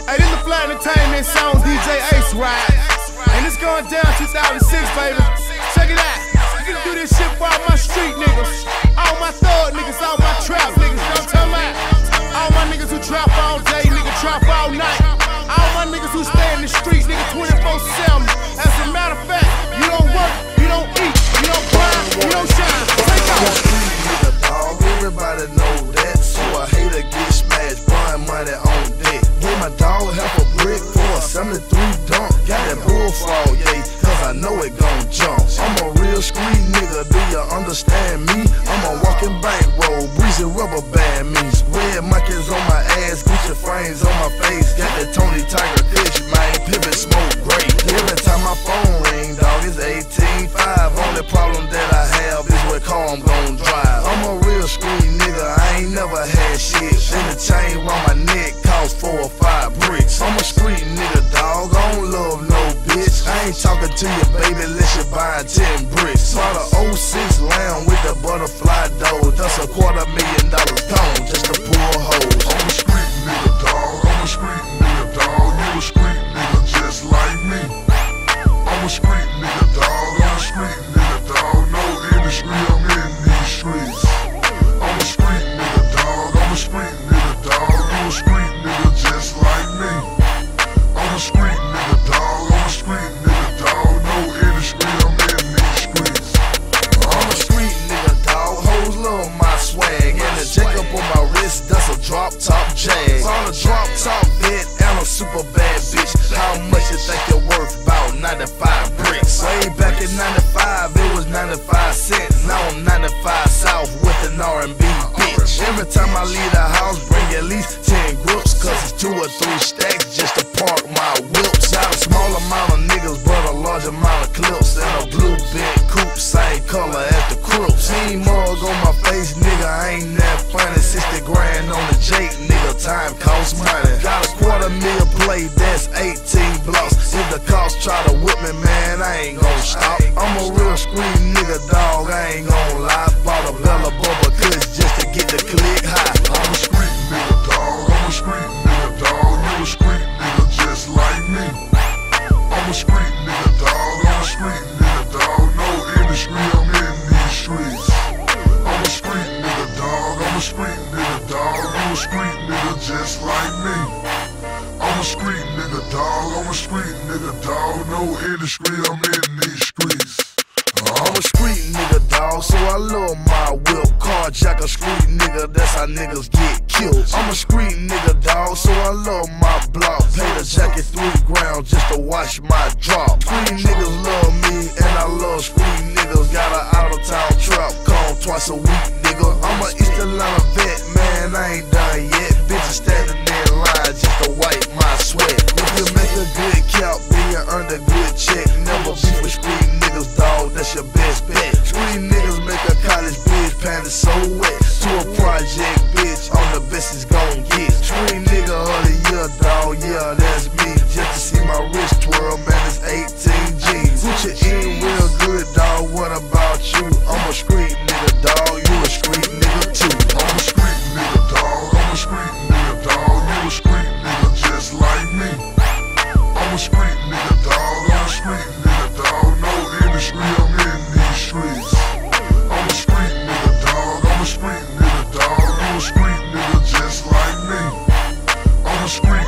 Hey, this the Flat Entertainment Sounds DJ Ace Ride. And it's going down 2006, baby. Check it out. You can do this shit for all my street niggas, all my thug niggas, all my trap niggas. You know what I'm talking about? All my niggas who trap all day, nigga trap all night. All my niggas who stay in the streets, nigga 24/7. As a matter of fact, you don't work, you don't eat, you don't grind, you don't shine. Take off. Nigga, dog, everybody know that. So I hate to get smashed, buying money on deck. Gave my dog half a brick for a 73 dunk. Got that bullfrog, yeah, cause I know it gon' jump. I'm a real street nigga, do you understand me? I'm a walking bankroll, breezy rubber band means. Red monkeys on my ass, Gucci frames on my face. Got that Tony Tiger fish, man, pivot smoke great. Every time my phone ring, dog, it's 18.5. Only problem that I have is what car I'm gon' drive. I'm a real street nigga, I ain't never had shit. And the chain round my neck cost 4 or 5 bricks. I'm a street nigga, dog, I don't love no bitch. I ain't talking to you, baby, unless you buy 10 bricks. Saw the 06 Lamb with the butterfly dough. That's $250,000 cone just to pull hoes. I'm a street nigga, dog. I'm a street nigga, dog. You a street nigga just like me. I'm a street nigga, dog. I'm a street nigga, dog. No industry, I'm in these streets. I'm a street nigga, dog. I'm a street nigga, dog. You a street nigga just like me. I'm a street nigga, dog. I'm a street nigga, dog. No industry, I'm in these streets. I'm a street nigga, dog. Hoes love my swag. And the Jacob on my wrist, that's a drop top jag. On a drop top vet and a super bad bitch. How much you think you're worth? About 95 bricks. Way back in 95, it was 95 cents. Now I'm 95 South with an R&B bitch. Every time I leave the house, bring at least 10 grips. Cause it's 2 or 3 stacks just to park my whips. Got a small amount of niggas, but a large amount of clips. And a blue bent coupe, same color as the Crips. Team mug on my face, nigga, I ain't that funny. 60 grand on the Jake, nigga, time costs money. Got a $250,000 play, that's 18 blocks. If the cops try to whip me, man, I ain't gon' stop. I'm a real street nigga, dog, I ain't gon' lie. Bought a Bella Bubba Kush just to get the click high. I'm a street nigga, dog. I'm a street nigga, dog. You a street nigga just like me. I'm a street nigga, dog. I'm a street nigga, dog. No industry, I'm in these streets. I'm a street nigga, dog. I'm a street nigga, dog. You a street nigga just like me. I'm a street nigga, dog. I'm a street nigga, dog. No industry, I'm in these streets. I'm a street nigga, dog, so I love my whip. Carjack a street nigga, that's how niggas get killed. I'm a street nigga, dog, so I love my block. Pay the jacket 3 grand just to watch my drop. Street niggas love me, and I love street niggas. Got an out-of-town trap, come twice a week, nigga. I'm a East Atlanta vet, man, I ain't done yet. Bitches standing in line just to wipe my sweat. If you make a good count, then you earn a good check. Never beef with street niggas, dog, that's your best bet. Street niggas make a college bitch panties so wet. To a project bitch, all the best is gon' get. Street nigga of the year, dog, yeah, that's me. Just to see my wrist twirl, man, it's 18 G's. Put your in real good, dog, what about you? I'm a street nigga, dog, you a street nigga too. I'm a street nigga, dog. I'm a street nigga, dog. You a street nigga just like me. I'm a street nigga, dog. I'm a street nigga, dog. No industry, I'm in these streets. I'm a street nigga, dog. I'm a street nigga, dog. You a street nigga just like me. I'm a street